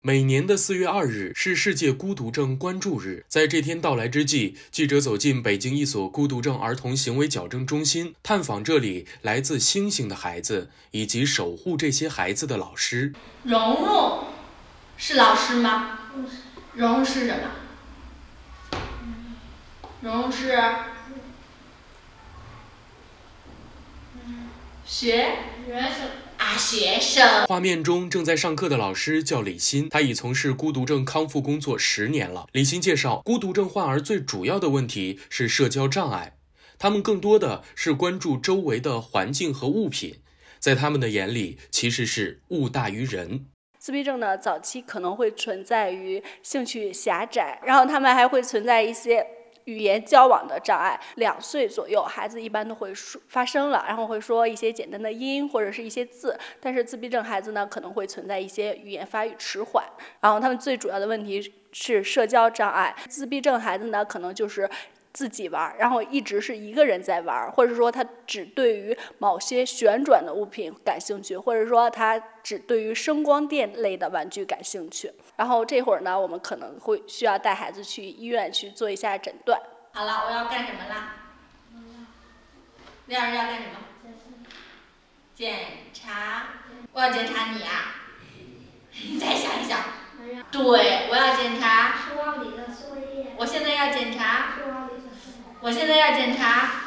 每年的4月2日是世界孤独症关注日，在这天到来之际，记者走进北京一所孤独症儿童行为矫正中心，探访这里来自星星的孩子，以及守护这些孩子的老师。 蓉蓉是老师吗？不是。蓉蓉是什么？蓉蓉是学生。学生。 画面中正在上课的老师叫李欣，他已从事孤独症康复工作10年了。李欣介绍，孤独症患儿最主要的问题是社交障碍，他们更多的是关注周围的环境和物品，在他们的眼里其实是物大于人。 自闭症呢，早期可能会存在于兴趣狭窄，然后他们还会存在一些语言交往的障碍。2岁左右，孩子一般都会发声了，然后会说一些简单的音或者是一些字。但是自闭症孩子呢，可能会存在一些语言发育迟缓，然后他们最主要的问题是社交障碍。自闭症孩子呢，可能就是自己玩，然后一直是一个人在玩，或者说他只对于某些旋转的物品感兴趣，或者说他只对于声光电类的玩具感兴趣。然后这会儿呢，我们可能会需要带孩子去医院去做一下诊断。 好了，我要干什么啦？2人要干什么？检查。我要检查你啊！你再想一想。对，我要检查。书包里的作业。我现在要检查。我现在要检查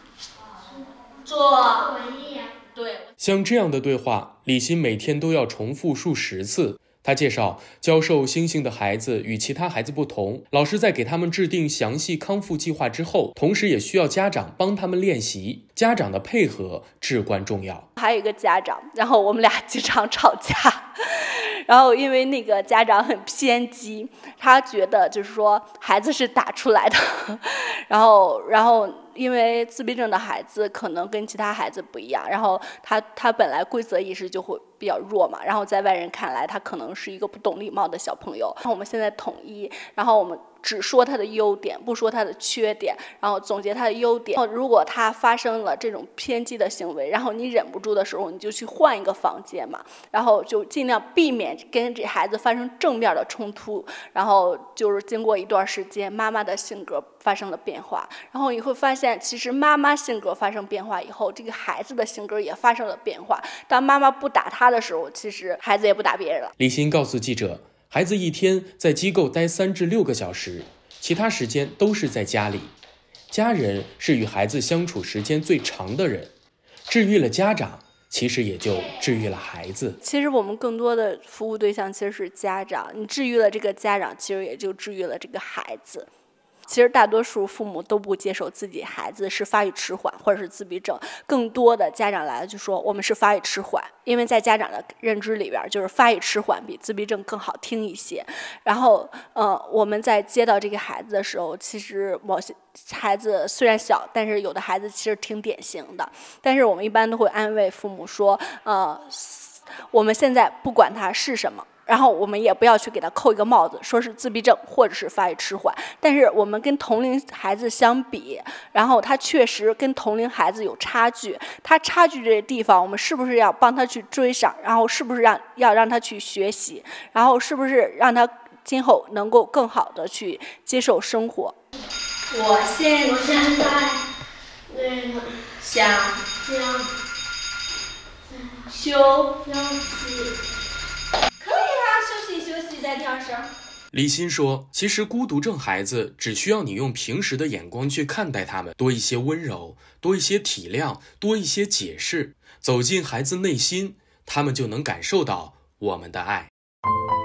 做文艺。对。 像这样的对话，李欣每天都要重复数10次。他介绍，教授星星的孩子与其他孩子不同，老师在给他们制定详细康复计划之后，同时也需要家长帮他们练习，家长的配合至关重要。 还有一个家长，然后我们俩经常吵架。然后因为那个家长很偏激，他觉得就是说孩子是打出来的，然后因为自闭症的孩子可能跟其他孩子不一样，然后他本来规则意识就会比较弱嘛，然后在外人看来他可能是一个不懂礼貌的小朋友。然后我们现在统一，然后我们只说他的优点，不说他的缺点，然后总结他的优点。如果他发生了这种偏激的行为，然后你忍不住的时候，你就去换一个房间嘛，然后就尽量避免跟这孩子发生正面的冲突。然后就是经过一段时间，妈妈的性格发生了变化，然后你会发现，其实妈妈性格发生变化以后，这个孩子的性格也发生了变化。当妈妈不打他的时候，其实孩子也不打别人了。 李欣告诉记者，孩子一天在机构待3至6个小时，其他时间都是在家里。家人是与孩子相处时间最长的人，治愈了家长，其实也就治愈了孩子。 其实我们更多的服务对象其实是家长，你治愈了这个家长，其实也就治愈了这个孩子。其实大多数父母都不接受自己孩子是发育迟缓或者是自闭症，更多的家长来了就说我们是发育迟缓，因为在家长的认知里边，就是发育迟缓比自闭症更好听一些。然后我们在接到这个孩子的时候，其实某些孩子虽然小，但是有的孩子其实挺典型的。但是我们一般都会安慰父母说，我们现在不管他是什么，然后我们也不要去给他扣一个帽子，说是自闭症或者是发育迟缓。但是我们跟同龄孩子相比，然后他确实跟同龄孩子有差距，他差距这个地方，我们是不是要帮他去追上？然后是不是要让他去学习？然后是不是让他今后能够更好的去接受生活？ 我现在想休息。可以啊，休息再跳绳。 李欣说，其实孤独症孩子只需要你用平时的眼光去看待他们，多一些温柔，多一些体谅，多一些解释，走进孩子内心，他们就能感受到我们的爱。